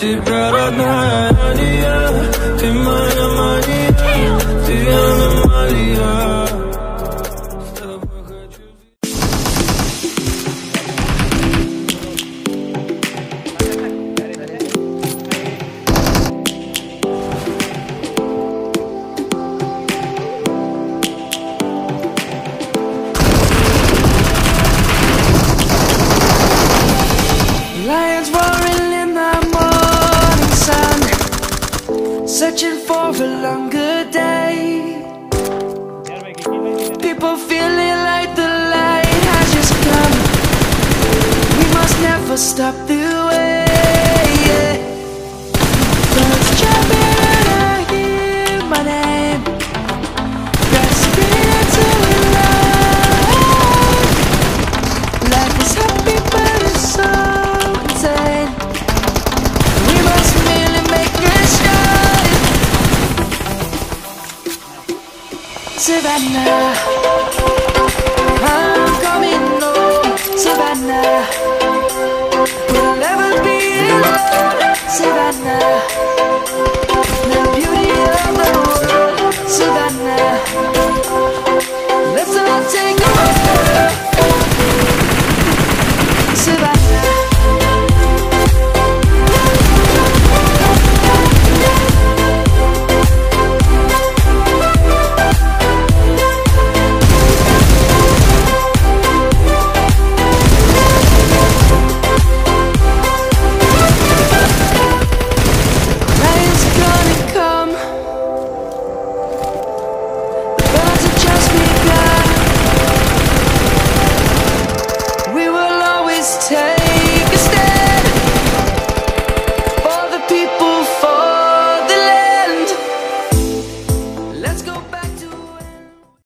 같이 바라나 아니야 빈말은 말이야 뒤하는 말이야. Lions roaring in the morning sun, searching for a longer day. People feeling like the light has just come. We must never stop the way. Birds jumping and I hear my name, grasping into life. Life is happy but it's so insane. We must merely make it shine. Savannah, I'm coming home. Savannah, we'll never be alone. Savannah.